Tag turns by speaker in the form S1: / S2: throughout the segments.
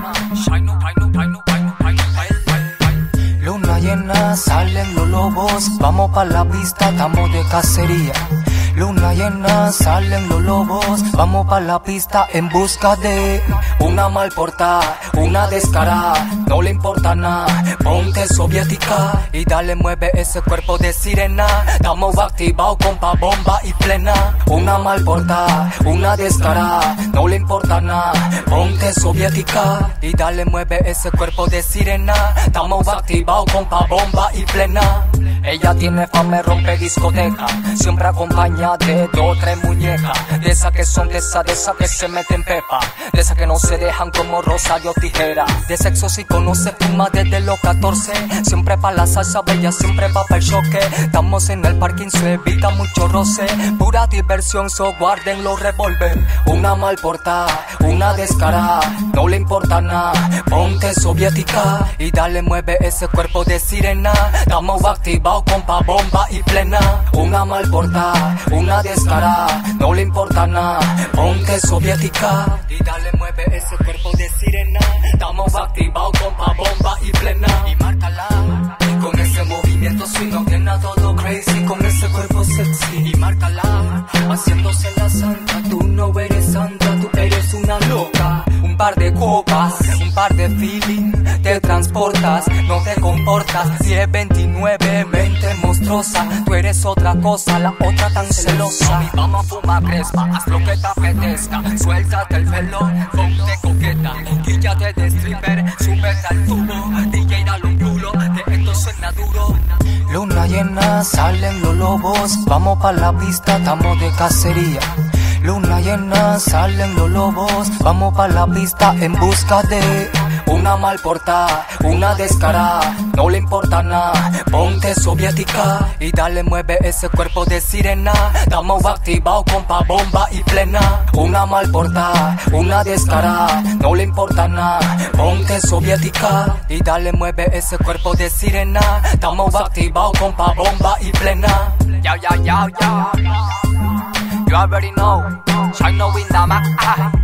S1: Luna llena, salen los lobos, vamos pa' la pista, estamos de cacería. Luna llena, salen los lobos, vamos pa' la pista en busca de una mal portada, una descarada, no le importa nada, ponte soviética y dale mueve ese cuerpo de sirena. Estamos activados con pa' bomba y plena. Una mal portada, una descarada, no le importa nada, ponte soviética y dale mueve ese cuerpo de sirena. Estamos activados con pa' bomba y plena. Ella tiene fama, rompe discoteca, siempre acompaña de 2 o 3 muñecas. De esas que son de esas que se meten pepa, de esas que no se dejan como Rosario Tijera. De sexo si conoce fuma desde los 14, siempre pa' la salsa bella, siempre pa' el choque. Estamos en el parking, se evita mucho roce, pura diversión, so guarden los revólver. Una mal portada, una descarada, no le importa nada, ponte soviética y dale mueve ese cuerpo de sirena. Estamos activados con pa' bomba y plena. Una mal portada, una descarada, no le importa nada, ponte soviética y dale mueve ese cuerpo de sirena. Estamos activados con pa' bomba y plena. Y márcala con ese movimiento swing, no tiene todo crazy, con ese cuerpo sexy. Y márcala haciéndose la santa, tú no eres santa, tú eres una loca. Un par de copas, un par de feeling, te transportas, no te comportas. 10-29, mente monstruosa, tú eres otra cosa, la otra tan celosa. Mami, vamos a fumar crespa, haz lo que te apetezca, suéltate el pelo, ponte coqueta, quíllate de stripper, súbete al tubo, DJ dale un culo, que esto suena duro. Luna llena, salen los lobos, vamos pa' la pista, estamos de cacería. Luna llena, salen los lobos, vamos pa' la pista en busca de una mal portada, una descarada, no le importa nada, ponte soviética y dale mueve ese cuerpo de sirena. Estamos activados con pa' bomba y plena. Una mal portada, una descarada, no le importa nada, ponte soviética y dale mueve ese cuerpo de sirena. Estamos activados con pa' bomba y plena. Ya, ya, ya, ya. You already know, Shine no win the Mac.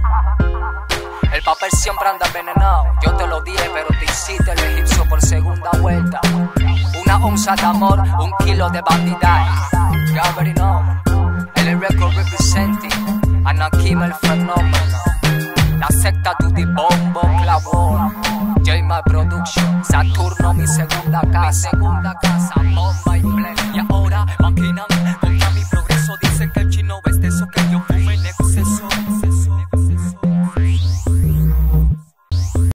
S1: El papel siempre anda envenenado, yo te lo dije pero te hiciste el egipcio por segunda vuelta. Una onza de amor, 1 kilo de bandidad. You already know, el record representing Anakim el fenómeno. La secta Tutti Bombo clavó, J-My Production, Saturno mi segunda casa, bomba y plena. Y ahora máquina